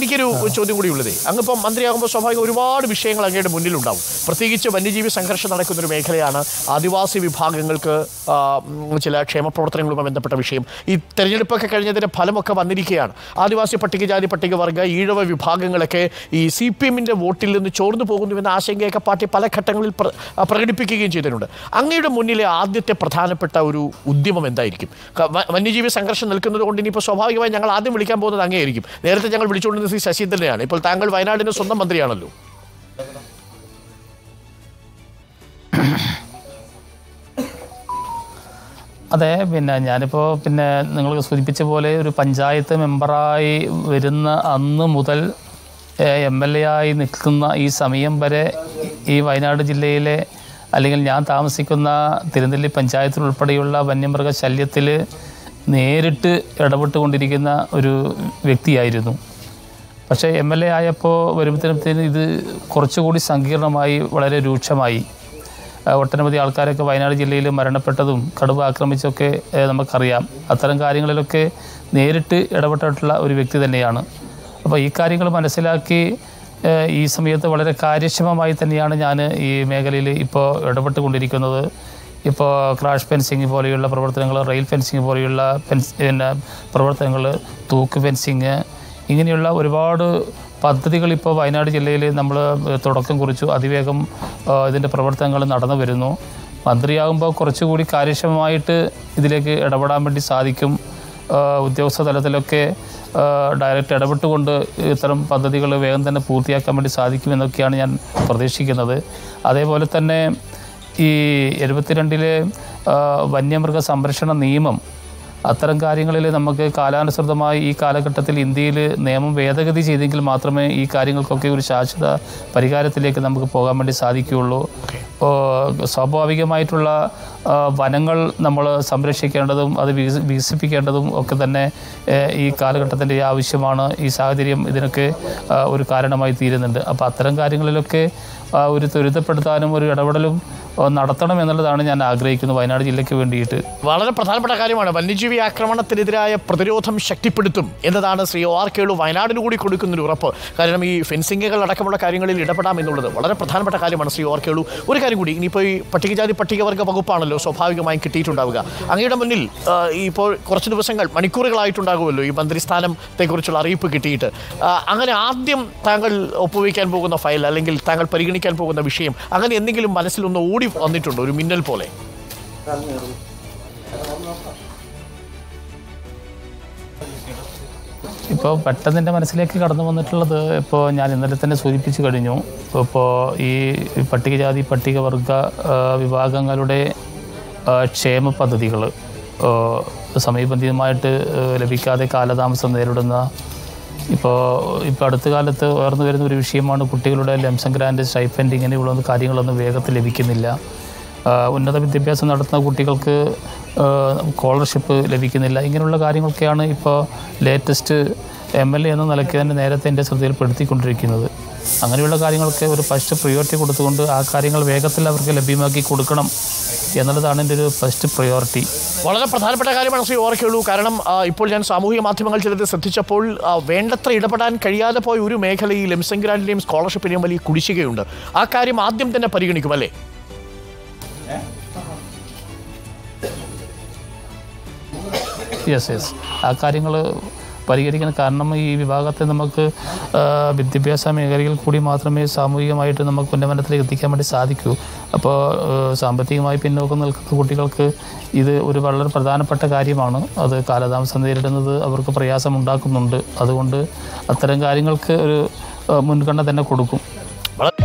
എനിക്കൊരു ചോദ്യം കൂടി ഉള്ളത്, അങ്ങിപ്പോൾ മന്ത്രിയാകുമ്പോൾ സ്വാഭാവികം ഒരുപാട് വിഷയങ്ങൾ അങ്ങയുടെ മുന്നിലുണ്ടാവും. പ്രത്യേകിച്ച് വന്യജീവി സംഘർഷം നടക്കുന്നൊരു മേഖലയാണ്. ആദിവാസി വിഭാഗങ്ങൾക്ക് ചില ക്ഷേമ പ്രവർത്തനങ്ങളുമായി ബന്ധപ്പെട്ട വിഷയം. ഈ തെരഞ്ഞെടുപ്പൊക്കെ കഴിഞ്ഞതിൻ്റെ ഫലമൊക്കെ വന്നിരിക്കുകയാണ്. ആദിവാസി പട്ടികജാതി പട്ടികവർഗ ഈഴവ വിഭാഗങ്ങളൊക്കെ ഈ CPM-ൻ്റെ വോട്ടിൽ നിന്ന് ചോർന്നു പോകുന്നുവെന്ന ആശങ്കയൊക്കെ പാർട്ടി പല ഘട്ടങ്ങളിൽ പ്രകടിപ്പിക്കുകയും ചെയ്തിട്ടുണ്ട്. അങ്ങയുടെ മുന്നിലെ ആദ്യത്തെ പ്രധാനപ്പെട്ട ഒരു ഉദ്യമം എന്തായിരിക്കും? വന്യജീവി സംഘർഷം നിൽക്കുന്നത് കൊണ്ട് ഇനിയിപ്പോൾ സ്വാഭാവികമായി ഞങ്ങൾ ആദ്യം വിളിക്കാൻ പോകുന്നത് അങ്ങനെയായിരിക്കും. നേരത്തെ ഞങ്ങൾ വിളിച്ചുകൊണ്ടിരുന്നത് ശ്രീ ശശീന്ദ്രനെയാണ്. ഇപ്പോൾ താങ്കൾ വയനാടിൻ്റെ സ്വന്തം മന്ത്രിയാണല്ലോ. അതെ, ഞാനിപ്പോൾ നിങ്ങൾ സൂചിപ്പിച്ച പോലെ ഒരു പഞ്ചായത്ത് മെമ്പറായി വരുന്ന അന്ന് മുതൽ MLA ആയി നിൽക്കുന്ന ഈ സമയം വരെ ഈ വയനാട് ജില്ലയിലെ അല്ലെങ്കിൽ ഞാൻ താമസിക്കുന്ന തിരുനെല്ലി പഞ്ചായത്തിലുൾപ്പെടെയുള്ള വന്യമൃഗ ശല്യത്തിൽ നേരിട്ട് ഇടപെട്ടുകൊണ്ടിരിക്കുന്ന ഒരു വ്യക്തിയായിരുന്നു. പക്ഷേ MLA ആയപ്പോൾ വരുമ്പോഴത്തേന് ഇത് കുറച്ചുകൂടി സങ്കീർണമായി, വളരെ രൂക്ഷമായി. ഒട്ടനവധി ആൾക്കാരൊക്കെ വയനാട് ജില്ലയിൽ മരണപ്പെട്ടതും കടുവ ആക്രമിച്ചൊക്കെ നമുക്കറിയാം. അത്തരം കാര്യങ്ങളിലൊക്കെ നേരിട്ട് ഇടപെട്ടിട്ടുള്ള ഒരു വ്യക്തി തന്നെയാണ്. അപ്പോൾ ഈ കാര്യങ്ങൾ മനസ്സിലാക്കി ഈ സമയത്ത് വളരെ കാര്യക്ഷമമായി തന്നെയാണ് ഞാൻ ഈ മേഖലയിൽ ഇപ്പോൾ ഇടപെട്ടുകൊണ്ടിരിക്കുന്നത്. ഇപ്പോൾ ക്രാഷ് ഫെൻസിങ് പോലെയുള്ള പ്രവർത്തനങ്ങൾ, റെയിൽ ഫെൻസിങ് പോലെയുള്ള പ്രവർത്തനങ്ങൾ, തൂക്ക് ഫെൻസിങ്, ഇങ്ങനെയുള്ള ഒരുപാട് പദ്ധതികൾ ഇപ്പോൾ വയനാട് ജില്ലയിൽ നമ്മൾ തുടക്കം കുറിച്ചു. അതിവേഗം ഇതിൻ്റെ പ്രവർത്തനങ്ങൾ നടന്നു വരുന്നു. മന്ത്രിയാകുമ്പോൾ കുറച്ചുകൂടി കാര്യക്ഷമമായിട്ട് ഇതിലേക്ക് ഇടപെടാൻ വേണ്ടി സാധിക്കും. ഉദ്യോഗസ്ഥ തലത്തിലൊക്കെ ഡയറക്റ്റ് ഇടപെട്ടുകൊണ്ട് ഇത്തരം പദ്ധതികൾ വേഗം തന്നെ പൂർത്തിയാക്കാൻ വേണ്ടി സാധിക്കുമെന്നൊക്കെയാണ് ഞാൻ പ്രതീക്ഷിക്കുന്നത്. അതേപോലെ തന്നെ ഈ 72-ലെ വന്യമൃഗ സംരക്ഷണ നിയമം, അത്തരം കാര്യങ്ങളിൽ നമുക്ക് കാലാനുസൃതമായി ഈ കാലഘട്ടത്തിൽ ഇന്ത്യയിൽ നിയമം ഭേദഗതി ചെയ്തെങ്കിൽ മാത്രമേ ഈ കാര്യങ്ങൾക്കൊക്കെ ഒരു ശാശ്വത പരിഹാരത്തിലേക്ക് നമുക്ക് പോകാൻ വേണ്ടി സാധിക്കുകയുള്ളൂ. സ്വാഭാവികമായിട്ടുള്ള വനങ്ങൾ നമ്മൾ സംരക്ഷിക്കേണ്ടതും അത് വികസിപ്പിക്കേണ്ടതും ഒക്കെ തന്നെ ഈ കാലഘട്ടത്തിൻ്റെ ആവശ്യമാണ്. ഈ സാഹചര്യം ഇതിനൊക്കെ ഒരു കാരണമായി തീരുന്നുണ്ട്. അപ്പോൾ അത്തരം കാര്യങ്ങളിലൊക്കെ ഒരു ത്വരിതപ്പെടുത്താനും ഒരു ഇടപെടലും നടത്തണം എന്നുള്ളതാണ് ഞാൻ ആഗ്രഹിക്കുന്നത് വയനാട് ജില്ലയ്ക്ക് വേണ്ടിയിട്ട്. വളരെ പ്രധാനപ്പെട്ട കാര്യമാണ്. വന്യജീവി ആക്രമണത്തിനെതിരായ പ്രതിരോധം ശക്തിപ്പെടുത്തും എന്നതാണ് ശ്രീ OR കേളു വയനാടിന് കൂടി കൊടുക്കുന്നൊരു ഉറപ്പ്. കാരണം ഈ ഫെൻസിങ്ങുകൾ അടക്കമുള്ള കാര്യങ്ങളിൽ ഇടപെടാം എന്നുള്ളത് വളരെ പ്രധാനപ്പെട്ട കാര്യമാണ്. ശ്രീ OR കേളു, ഒരു കാര്യം കൂടി, ഇനിയിപ്പോൾ ഈ പട്ടികജാതി പട്ടികവർഗ വകുപ്പാണല്ലോ സ്വാഭാവികമായും കിട്ടിയിട്ടുണ്ടാവുക. അങ്ങയുടെ മുന്നിൽ ഇപ്പോൾ കുറച്ച് ദിവസങ്ങൾ, മണിക്കൂറുകളായിട്ടുണ്ടാകുമല്ലോ ഈ മന്ത്രിസ്ഥാനത്തെക്കുറിച്ചുള്ള അറിയിപ്പ് കിട്ടിയിട്ട്. അങ്ങനെ ആദ്യം താങ്കൾ ഒപ്പുവയ്ക്കാൻ പോകുന്ന ഫയൽ അല്ലെങ്കിൽ താങ്കൾ പരിഗണിക്കാൻ പോകുന്ന വിഷയം, അങ്ങനെ എന്തെങ്കിലും മനസ്സിലൊന്ന് ഓടി വന്നിട്ടുണ്ടോ, ഒരു മിന്നൽ പോലെ? ഇപ്പോൾ പെട്ടെന്ന് എൻ്റെ മനസ്സിലേക്ക് കടന്നു വന്നിട്ടുള്ളത്, ഇപ്പോൾ ഞാൻ ഇന്നലെ തന്നെ സൂചിപ്പിച്ചു കഴിഞ്ഞു. ഇപ്പോൾ ഈ പട്ടികജാതി പട്ടികവർഗ വിഭാഗങ്ങളുടെ ക്ഷേമ പദ്ധതികൾ സമയബന്ധിതമായിട്ട് ലഭിക്കാതെ കാലതാമസം നേരിടുന്ന, ഇപ്പോൾ അടുത്ത കാലത്ത് ഉയർന്നു വരുന്ന ഒരു വിഷയമാണ് കുട്ടികളുടെ ലംസം ഗ്രാൻഡ്, സ്റ്റൈഫൻഡ്, ഇങ്ങനെയുള്ള കാര്യങ്ങളൊന്നും വേഗത്തിൽ ലഭിക്കുന്നില്ല. ഉന്നത വിദ്യാഭ്യാസം നടത്തുന്ന കുട്ടികൾക്ക് സ്കോളർഷിപ്പ് ലഭിക്കുന്നില്ല. ഇങ്ങനെയുള്ള കാര്യങ്ങളൊക്കെയാണ് ഇപ്പോൾ ലേറ്റസ്റ്റ് MLA എന്ന നിലയ്ക്ക് തന്നെ നേരത്തെ എൻ്റെ ശ്രദ്ധയിൽപ്പെടുത്തിക്കൊണ്ടിരിക്കുന്നത്. അങ്ങനെയുള്ള കാര്യങ്ങൾക്ക് ഒരു ഫസ്റ്റ് പ്രയോറിറ്റി കൊടുത്തുകൊണ്ട് ആ കാര്യങ്ങൾ വേഗത്തിൽ അവർക്ക് ലഭ്യമാക്കി കൊടുക്കണം എന്നുള്ളതാണ് എൻ്റെ ഒരു ഫസ്റ്റ് പ്രയോറിറ്റി. വളരെ പ്രധാനപ്പെട്ട കാര്യമാണ് ശ്രീ OR കേളു. കാരണം ഇപ്പോൾ ഞാൻ സാമൂഹിക മാധ്യമങ്ങൾ ചിലത് ശ്രദ്ധിച്ചപ്പോൾ വേണ്ടത്ര ഇടപെടാൻ കഴിയാതെ പോയ ഒരു മേഖലയിൽ ലംസം ഗ്രാൻഡിൻ്റെയും സ്കോളർഷിപ്പിൻ്റെയും വലിയ കുടിശ്ശികയുണ്ട്. ആ കാര്യം ആദ്യം തന്നെ പരിഗണിക്കും അല്ലേ? യെസ്, ആ കാര്യങ്ങൾ പരിഹരിക്കണം. കാരണം ഈ വിഭാഗത്തെ നമുക്ക് വിദ്യാഭ്യാസ മേഖലയിൽ കൂടി മാത്രമേ സാമൂഹികമായിട്ട് നമുക്ക് ഉന്നമനത്തിലേക്ക് എത്തിക്കാൻ വേണ്ടി സാധിക്കൂ. അപ്പോൾ സാമ്പത്തികമായി പിന്നോക്കം നിൽക്കുന്ന കുട്ടികൾക്ക് ഇത് ഒരു വളരെ പ്രധാനപ്പെട്ട കാര്യമാണ്. അത് കാലതാമസം നേരിടുന്നത് അവർക്ക് പ്രയാസമുണ്ടാക്കുന്നുണ്ട്. അതുകൊണ്ട് അത്തരം കാര്യങ്ങൾക്ക് ഒരു മുൻഗണന തന്നെ കൊടുക്കും.